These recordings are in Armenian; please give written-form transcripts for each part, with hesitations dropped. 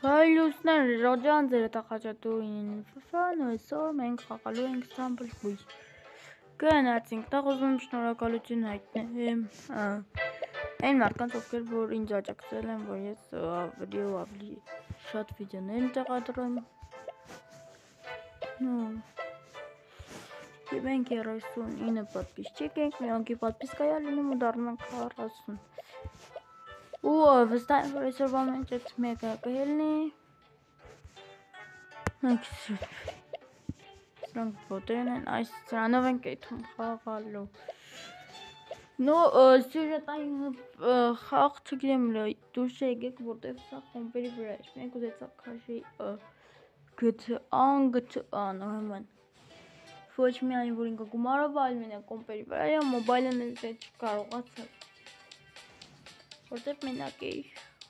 Փայլուսներ ռոջանձերը տախաճատուին ֆան այսօր մենք խաղալու ենք Stumble Guy։ Գնացինք, տաղ ուզում շնորհակալություն հայտնեմ այն մարդկանց, ովքեր որ ինձ աջակցել են, որ ես ավելի շատ վիդեոներ տեղադրեմ։ Մենք 39 подписчик ենք, մյոնքի подписка է լինում ու դառնում ենք 40։ Ու վստահ եմ, որ այսօրվա մեջ այդ մեկը կհելնի։ Սրանք բոտերն են, այս սրանով ենք այդում խաղալու։ Նո, սյուժետային խաղ չգիտեմ, դուրս եկեք, որտև սա խոմբերի վրա էր։ Մենք ուզեցակ քաշի GTA-ն, նորմալ։ Ոչ միայն որ ինքը գումարով, այլ մենակ կոմպերի վրա է, մոբայլն էլ դե չկարողացա։ Որտև մենակ էի,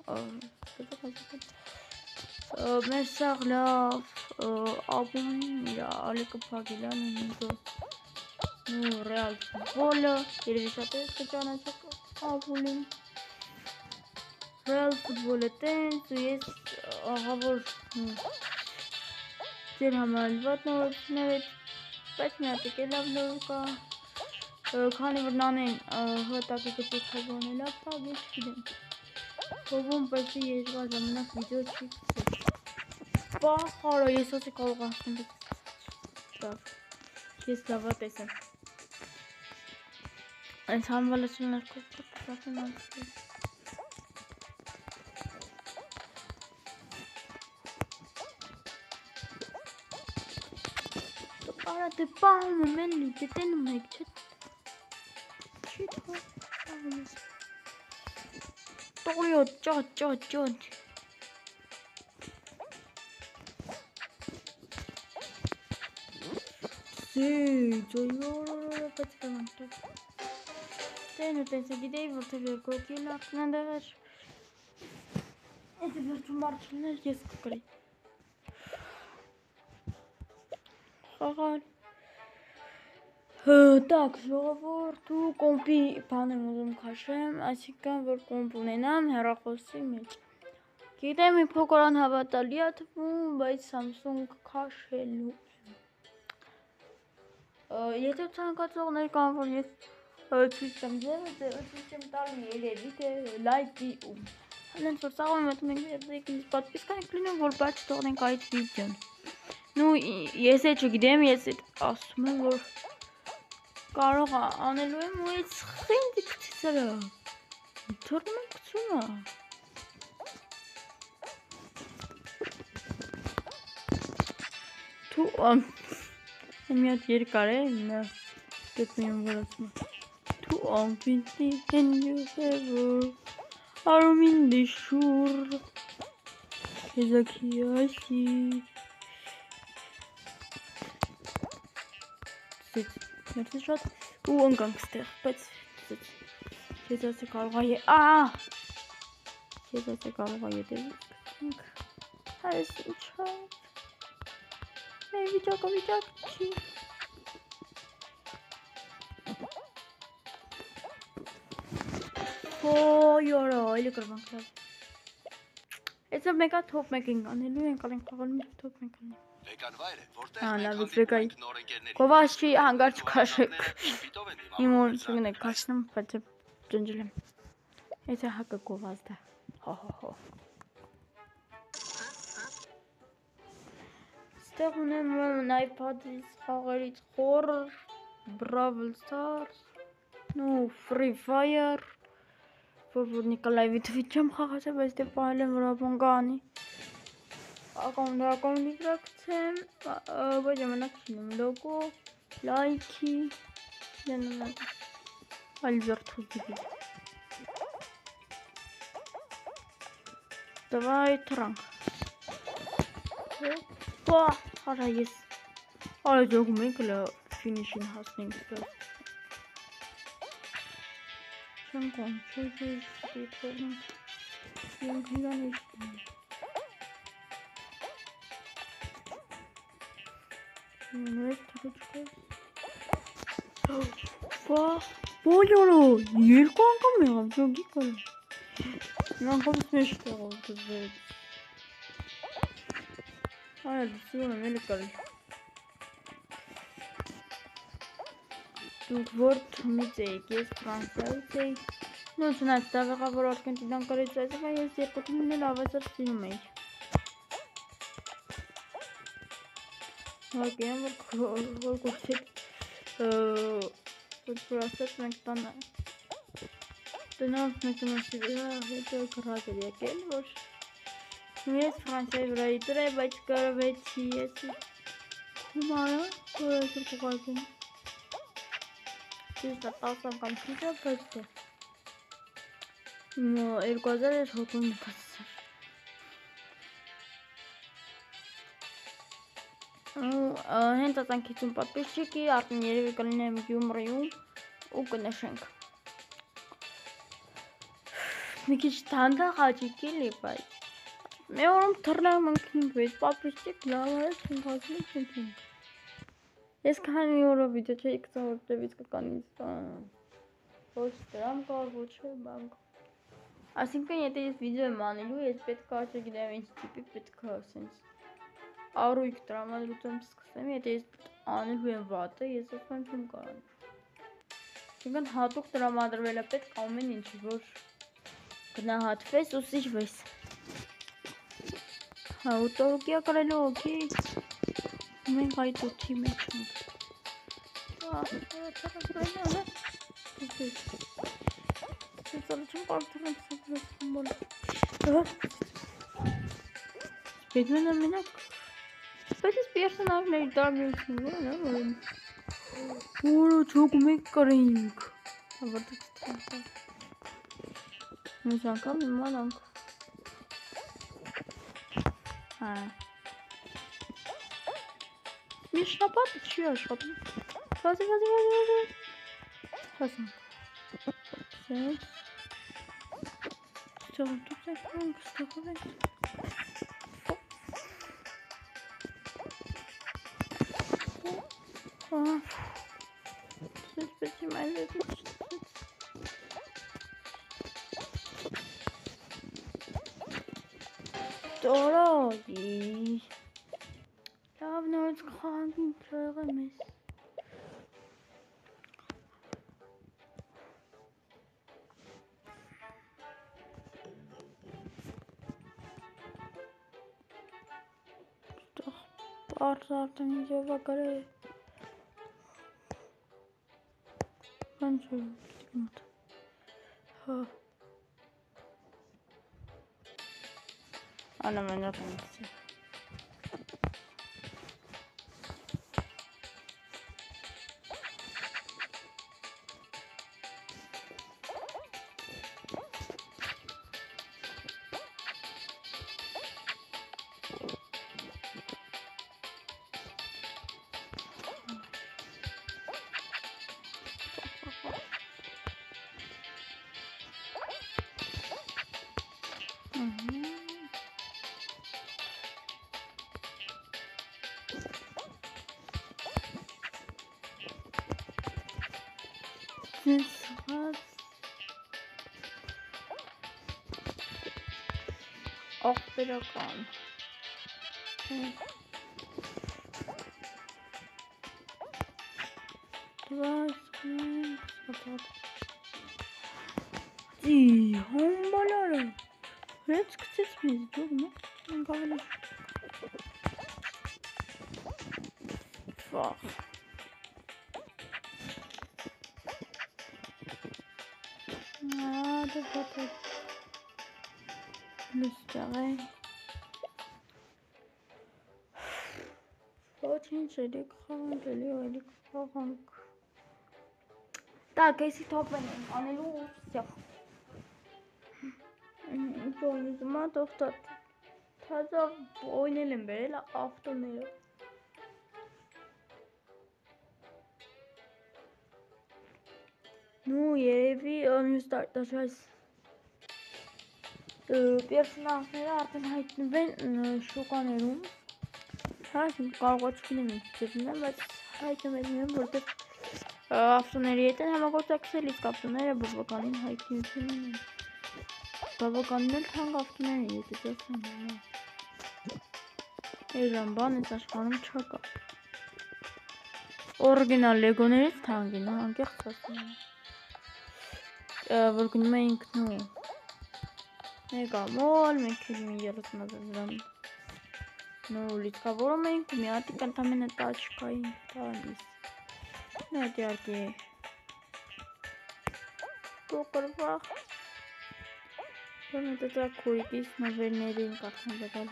մեր սաղ լավ աբուն իրա ալեկը պագիլան ինքը ռեալ ֆուտբոլը, երևի շատ ես կճանաչեք աբունին, ռեալ ֆուտբոլը տենց ու ես աղավոր ձեր համալվատ նորություններ էտ, բայց մի հատիկ է լավ նոր կա, քանի որ նանեն հոտակի գծիկ հոբոն է լավ պագի չգիտեմ, հոբոն պեսի երկար ժամանակ վիդեո չի կծել, պախարը ես ասի կարող ասում լավ, ես լավա տեսեմ, այս համվալացուններ կողպրտպրատեն անցկել, Արա դե պահում եմ էլի, դե տենում եք, չի պահում ես, տողիոտ, ճոտ, Սեյց, այո, բայց կմանտով, տեն ու տենսը գիտեի, որտև երկոքի լակն անդեղ էր, էդի վերջում բարձուներ ես կկրի, խաղալ, տակ, ժողովորդ ու կոմպի բան եմ ուզում քաշեմ, այսինքն որ կոմպ ունենամ հեռախոսի մեջ, գիտեմ մի փոքր անհավատալի է թվում, բայց Samsung քաշելու եմ, եթե ցանկացողներ կան, որ ես ցույց եմ ձևը ցույց եմ տալու երևի թե լայքի ու հենց որ սաղում եմ մենք երբեք ինձ պատվիսկա ենք լինում, որ բաց թողնենք այդ վիդեոն նու ես է չգիտեմ, ես ասում եմ, որ կարող անելու եմ ու այդ խինդ կցիսրա թորում եմ կցում է թու մի հատ երկար է նա գետնի եմ վրացում թու ամպինտի են յուղևոր արումին դիշուր եզակի ասի Ներսի շատ ու ընկանք ստեղ, բայց ես ասի կարող է ես ասի կարող է ետևից հայս ինչա վիճակ չի ոյորա այլի կրվանք այսով մեկա թոպ մեկ ենք անելու ենք ալենք խաղալում ենք թոպ մեկ անելու լավից վեկայի գովաշ չի հանգար չքաշեք իմ որ չգն եք կաշնում բայց ջնջել եմ եթե հակը գովազդ է ստեղ ունեմ iPad-ից խաղերից խոր Brawl Stars նու Free Fire որ Նիկոլայվի թվիթ չեմ խաղացել բայց դե պահել եմ որ ապոն կանի ակոնդակոն դիգրակցեմ ոչ ժամանակ չինում լոգո լայքի այլ զրթուզ դիգի Давай транк Պա արա ես արա ջոգում ենք լա ֆինիշին հասնենք չեմ կոն չեզ դիթորնենք ենք հիրան իշտում Բոլորը երկու անգամ եղավ ջոգի կար Անգամ սմեշ տեղով դվեց Այլ դու մենը կարի։ Դուք որ թումից եք, ես Ֆրանսիայից էի։ Ну, չնայած դա վեղա, որ Արգենտինան կարից այսօր ես երկու թիմին էլ ավազար սիրում էի։ Հակեան, որ կոչեք որ ասած մենք տնանց մենք մաշի վրա հետո գրած էր եկել, որ ես Ֆրանսիայի վրա իտրե, բայց կարվեցի ես հումարը, որ այսօր կողարկում։ Ես դա 10 անգամ շիջա, բայց դա 2000 հոգում նկասար։ Հենց ատանքիցում պատպիսչիկի, արդեն երևի կլինեմ Գյումրիում ու կնշենք։ Մի քիչ թանդա խաչիկ էլի, բայց մի օրում թռնեմ ընքինք, բայց պատպիսչիկ լավ է, չենք հասնում, չենք։ Ես քանի օրով վիդեո չէի գցում, որտեղից կկան ինձ ոչ դրամ կար, ոչ բան։ Այսինքն եթե ես վիդեո եմ անելու, ես պետք է չգիտեմ ինչ տիպի պետք է ասենց առույգ տրամադրությամբ սկսեմ, եթե ես անելու եմ վատը, ես ասում չեմ կարող։ Այսինքն հատուկ տրամադրվել է պետք ամեն ինչ, որ գնահատվես ու սիրվես։ Հա, ուտորուկիա կարելու օքի, մենք այդ ութի մեջ ենք։ Չեմ կարդրեմ սակրասում բոլ։ Պետմեն ամենակ, բայց ես պերսոնաժների դարմյություն են, որը չոգում եք կարեինք։ Հավարդը չտրամսա։ Մյուս անգամ իմանանք։ Հա։ Միշնապատը չի աշխատում։ Վազի։ Հասանք։ Սենց։ Ստեղում դուք ենք պրանք, ստեղում ենք։ Սենց պետի մայլ եկուց չտվեց։ Տորոդի։ Լավ նորից խանգին ծեղը մեզ։ Պարզ արդեն իջևա կարե։ Բան չոր գիտիք մոտ։ Հա։ Անամենակ ամիցի։ Սղաց աղբերական Դի հոմբալարը հրեց կծեց մեզ դուղն ենք ավելի վաղ Ադը բատը լուստաղը Ոչինչ էլիք խաղանք էլի էլիք խաղանք Так, если топен անելու всё Ինչ-որ թողտատ Թազա օյնել եմ բերել ավտոները Ну, երևի մյուս տաշայս պերսոնաժները արդեն հայտնվեն շուկաներում Հա, կարող է չգնեմ ինչ ձևնեմ, բայց հայտնվել եմ, որտեղ ավտոների հետ են համագործակցել, իսկ ավտոները բավականին հայտնություն են Բավականին էլ թանկ ավտոներ են, եթե ձեզ հանդանա Էրան բան էս աշխարհում չկա։ Օրիգինալ լեգոներից թանկին, անկեղծ ասում եմ։ Որ գնում էինք նո։ Մեկ ամոլ, մեկ էլ մի 30,000 դրամ։ Նո, լիցքավորում էինք ու մի հատիկ ընդամենը տաչկային տալիս։ Նա դիարկի։ Փոքր վախ։ Որն դա քույրիկիս նովելներին կախան դեպալ։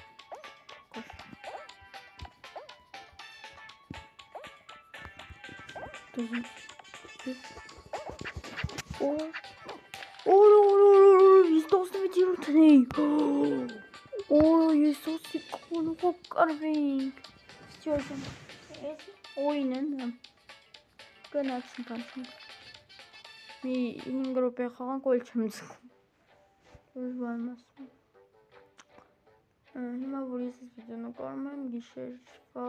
Ես 16-րդն էի։ Ես սոսի կոնով կարվեինք։ Всё, ես օին են։ Գնացինք անցինք։ Մի 5 րոպե խաղանք, ոլ չեմ զգում։ Դժվար եմ ասում։ Հիմա որ ես այս վիդեոն նկարում եմ, գիշերվա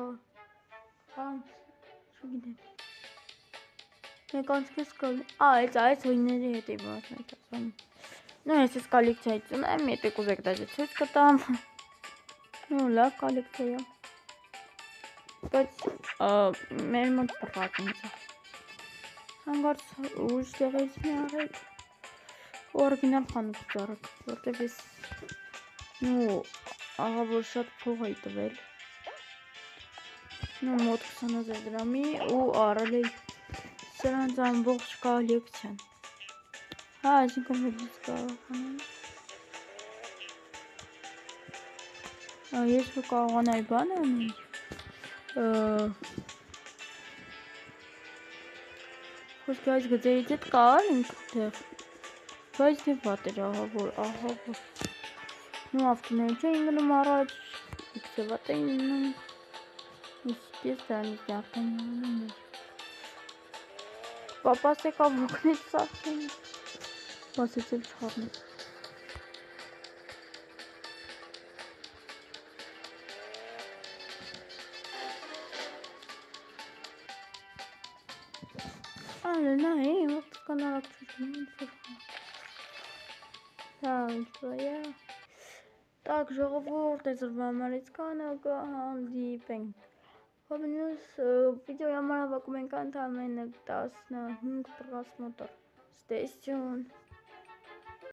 չգիտեմ։ Մեկ անցքես կալ։ Այս հույների հետ էի մասնակցում։ Ну, ես այս կոլեկցիայից ունեմ, եթե կուզեք դաժե ցույց կտամ։ Ну, լավ կոլեկցիա է։ Բայց մեր մոտ բռակն է։ Հանգարց ուժ տեղից մի արեք։ Օրիգինալ խանութ դարակ, որտեղ ես ну, ահա որ շատ փող էի տվել։ Ну, մոտ 20,000 դրամի ու արել էի սրանց ամբողջ կոլեկցիան։ Հա, այսինքն հետից կարող անեմ։ Ես որ կարողանայի բան անել, խոսքի այս գծերից հետ կար ինք տեղ, բայց դե վատ էր ահա որ, նու ավտոները չէին գնում առաջ, իքսե վատ էին ունում, ես դրանից դյարդեն ունում էր։ Պապաս եկավ ոքնեց սախին, բասեց էլ չխարնեց։ Նա է, вот канал Так, ժողովուրդ, այսօր համարից կանալը հանդիպենք։ Հոբնյուս վիդեոյի համար հավաքում ենք ընդամենը 15 պրասմոտր։ Stay tuned.